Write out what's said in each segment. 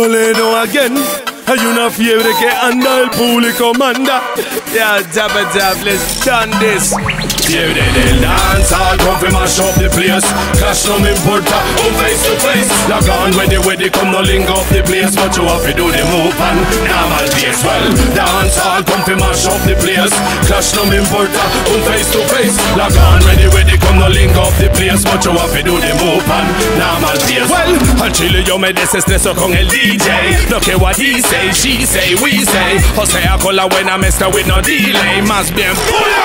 Toledo again. Hay una fiebre que anda, el público manda. Yeah, jab, let's done this. Fiebre del dancehall, come fi mash up the place. Clash no me importa, face to face. Log on, ready, come no link up the place. But you have to do the move and normal pace. Well, dancehall, come fi mash up the place. Clash no me importa, face to face. Log on, ready, come no link up the place. But you have to do the move and normal pace. Well, al chile yo me desestreso con el DJ. No que what he say, she say, we say. O sea, con la buena mezcla with no delay. Más bien,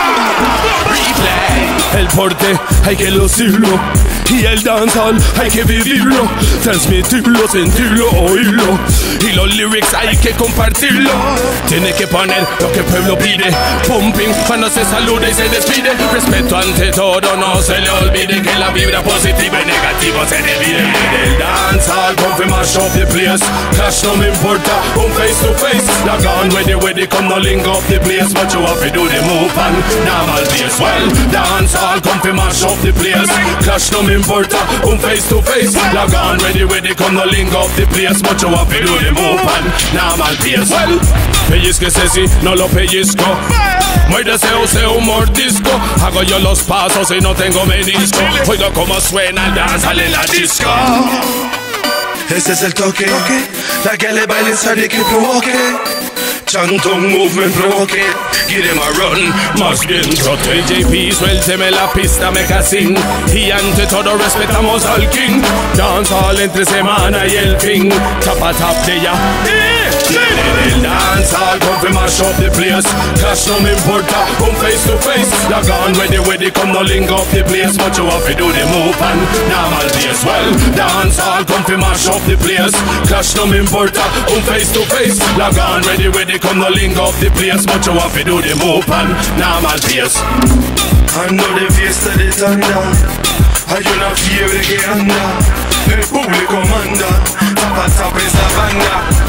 replay. El porte hay que lucirlo y el dancehall hay que vivirlo, transmitirlo, sentirlo, oírlo. Y los lyrics hay que compartirlo. Tiene que poner lo que el pueblo pide. Pumping cuando se saluda y se despide. Respeto ante todo, no se le olvide que la vibra positiva y negativa se divide. El dancehall, come fi mash up the place. Clash no me importa, face to face. Log on, ready, come no link up the place. But you have to do the move and normal pace. Well, dancehall, come fi mash up the place. Clash no me importa, face to face. Log on, ready, come no link up the place. But you have to do the move and normal pace. Well, pellizquese si no lo pellizco. Muérdese o sea un mordisco. Hago yo los pasos y no tengo menisco. Oigo cómo suena el dancehall en la disco. Ese es el toque, la que le baila y que provoque. Chanto movement provoque. Give them a run, más bien trote. JP, suélteme la pista, me casín. Y ante todo respetamos al king. Dancehall entre semana y el fin. Tapa tap de ya. El dancehall, come fi mash up the place. Clash no me importa, face to face. Log on, ready, come no link up the place. But you have to do the move and normal pace. Well, dancehall, come fi mash up the place. Clash no me importa, face to face. Log on, ready, come no link up the place. But you have to do the move and normal pace. Ando de fiesta de tanda, hay una fiebre que anda, el público manda, tapa esa banda.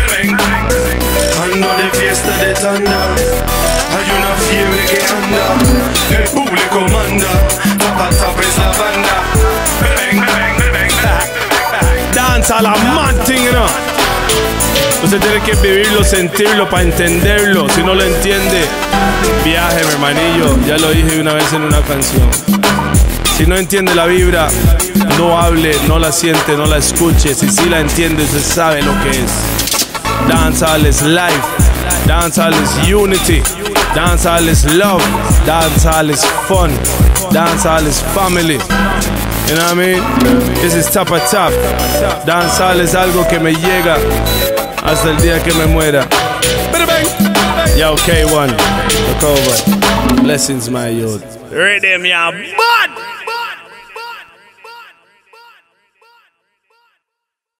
Ando de fiesta de tanda, hay una fiebre que anda, el público manda, tapa esa banda. Dancehall a mad thing, you know. Usted tiene que vivirlo, sentirlo para entenderlo. Si no lo entiende, viaje, mi hermanillo. Ya lo dije una vez en una canción. Si no entiende la vibra, no hable, no la siente, no la escuche. Si sí la entiende, usted sabe lo que es. Dancehall is life. Dancehall is unity. Dancehall is love. Dancehall is fun. Dancehall is family. You know what I mean? This is tapa tap. Dancehall es algo que me llega hasta el día que me muera. Yo, K1, look over. Blessings, my youth. Rhythm, ya bud.